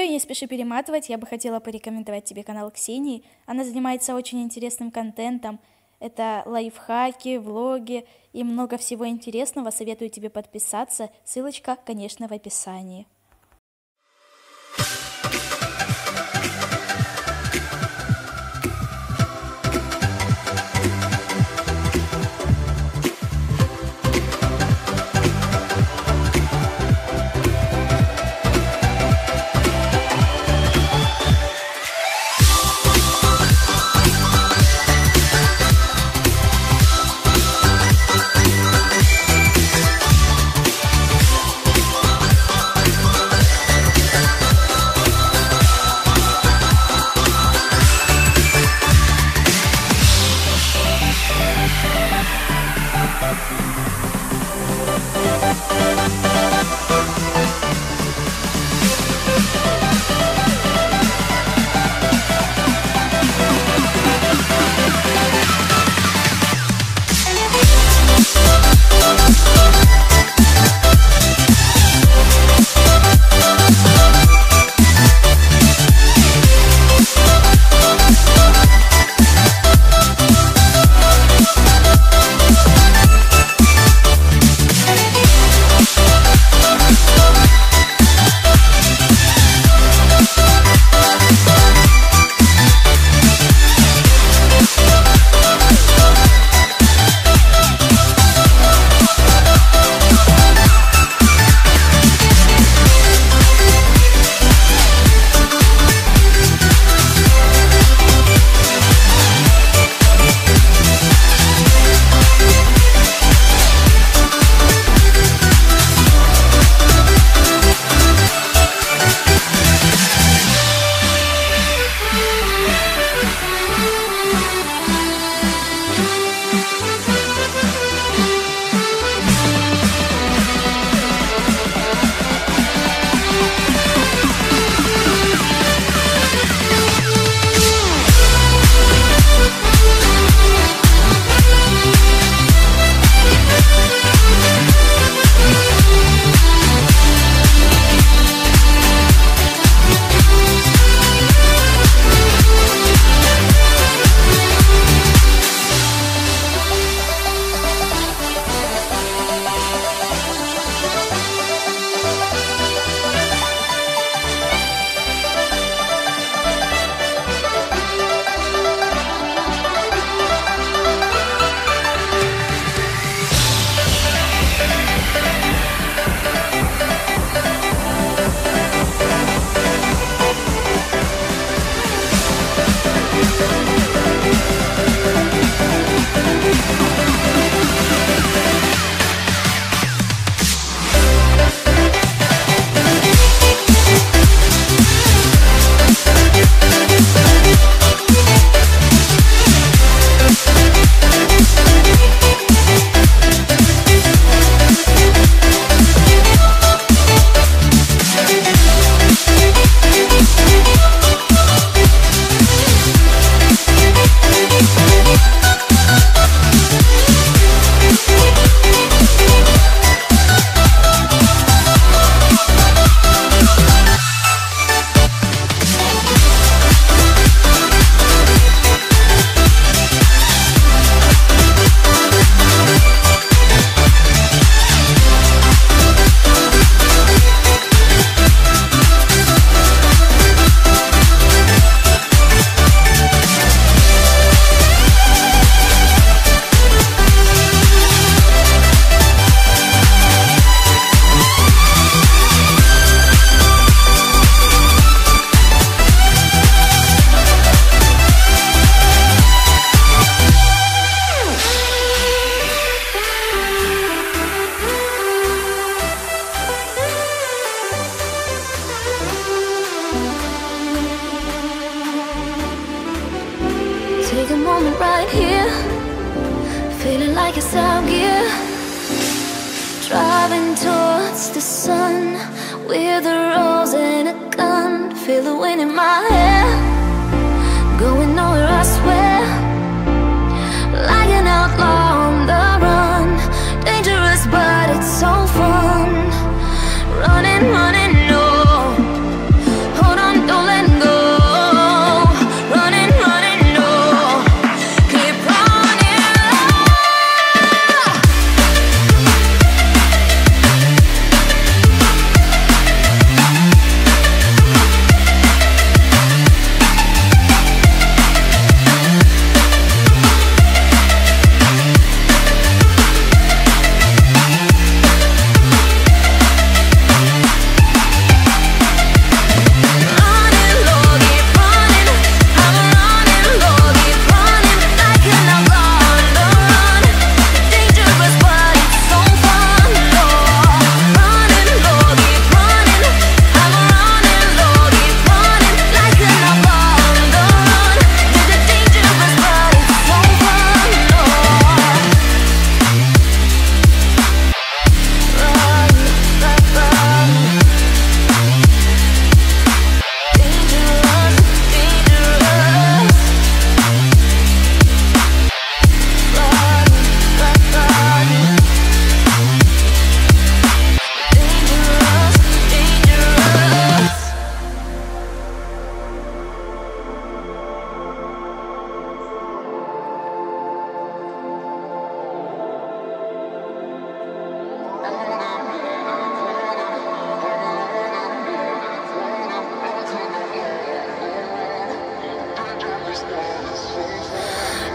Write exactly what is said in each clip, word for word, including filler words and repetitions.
и не спеши перематывать, я бы хотела порекомендовать тебе канал Ксении. Она занимается очень интересным контентом. Это лайфхаки, влоги и много всего интересного. Советую тебе подписаться. Ссылочка, конечно, в описании. Take a moment right here, feeling like it's out gear. Driving towards the sun with a rose and a gun. Feel the wind in my hair, going nowhere I swear. Like an outlaw on the run, dangerous but it's so fun. Running, running, no. Hold on.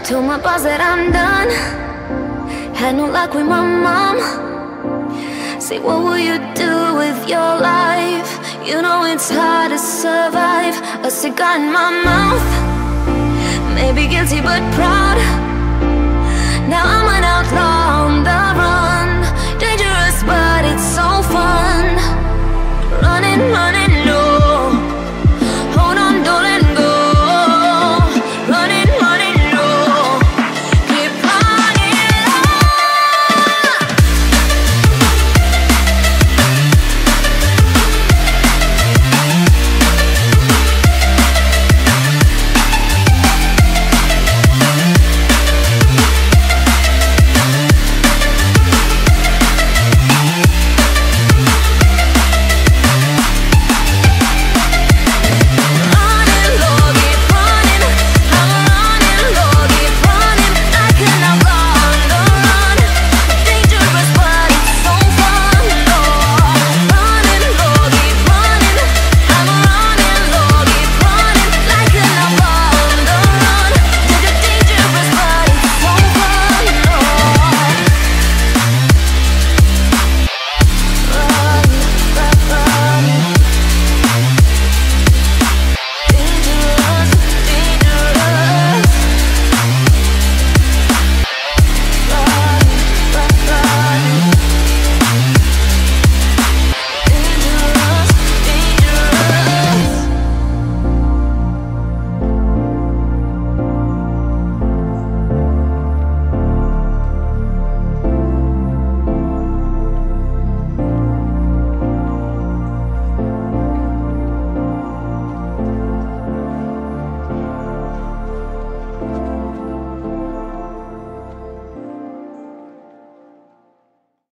Told my boss that I'm done. Had no luck with my mom. Say, what will you do with your life? You know it's hard to survive. A cigar in my mouth. Maybe guilty but proud. Now I'm an